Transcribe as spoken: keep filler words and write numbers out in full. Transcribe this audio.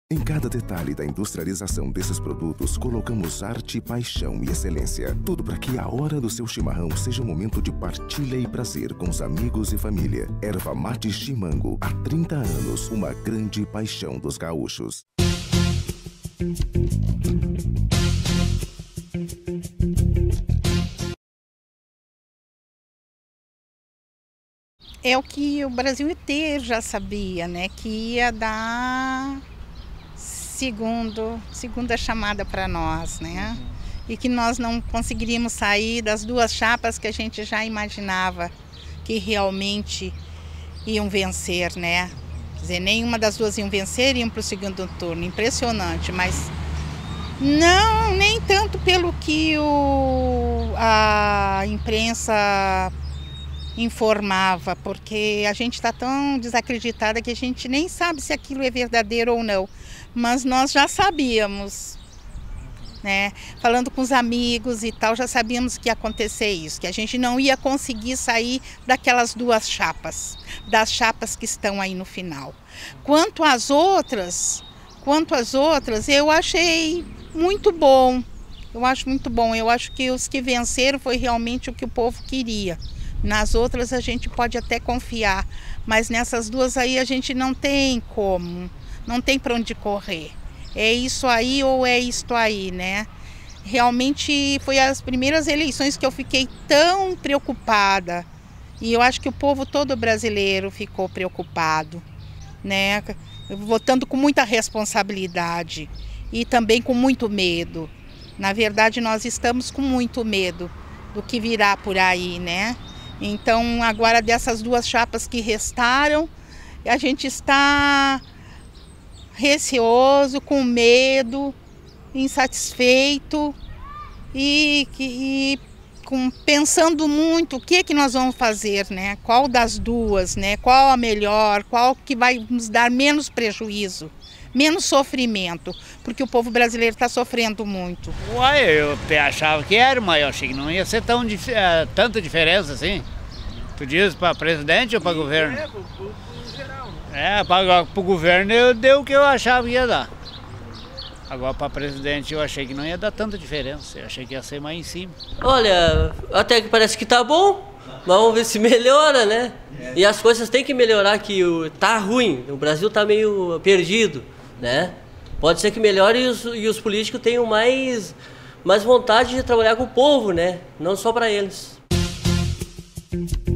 Em cada detalhe da industrialização desses produtos, colocamos arte, paixão e excelência. Tudo para que a hora do seu chimarrão seja um momento de partilha e prazer com os amigos e família. Erva Mate Chimango, há trinta anos, uma grande paixão dos gaúchos. É o que o Brasil inteiro já sabia, né? Que ia dar segundo, segunda chamada para nós, né? E que nós não conseguiríamos sair das duas chapas que a gente já imaginava que realmente iam vencer, né? Quer dizer, nenhuma das duas iam vencer e iam para o segundo turno. Impressionante, mas não, nem tanto pelo que o, a imprensa informava, porque a gente está tão desacreditada que a gente nem sabe se aquilo é verdadeiro ou não. Mas nós já sabíamos, né? Falando com os amigos e tal, já sabíamos que ia acontecer isso, que a gente não ia conseguir sair daquelas duas chapas, das chapas que estão aí no final. Quanto às outras, quanto às outras, eu achei muito bom. Eu acho muito bom. Eu acho que os que venceram foi realmente o que o povo queria. Nas outras a gente pode até confiar, mas nessas duas aí a gente não tem como, não tem para onde correr. É isso aí ou é isto aí, né? Realmente foi as primeiras eleições que eu fiquei tão preocupada. E eu acho que o povo todo brasileiro ficou preocupado, né? Votando com muita responsabilidade e também com muito medo. Na verdade, nós estamos com muito medo do que virá por aí, né? Então, agora dessas duas chapas que restaram, a gente está receoso, com medo, insatisfeito e, e com, pensando muito o que é que nós vamos fazer, né? Qual das duas, né? Qual a melhor, qual que vai nos dar menos prejuízo, menos sofrimento, porque o povo brasileiro está sofrendo muito. Uai, eu até achava que era, mas eu achei que não ia ser tão, uh, tanta diferença assim. Tu diz para presidente ou para governo? É, pro, pro, pro geral. Né? É, para o governo eu deu o que eu achava que ia dar. Agora para presidente eu achei que não ia dar tanta diferença, eu achei que ia ser mais em cima. Olha, até que parece que tá bom, mas vamos ver se melhora, né? E as coisas têm que melhorar, que o, tá ruim, o Brasil tá meio perdido, né? Pode ser que melhore e os, e os políticos tenham mais, mais vontade de trabalhar com o povo, né? Não só para eles.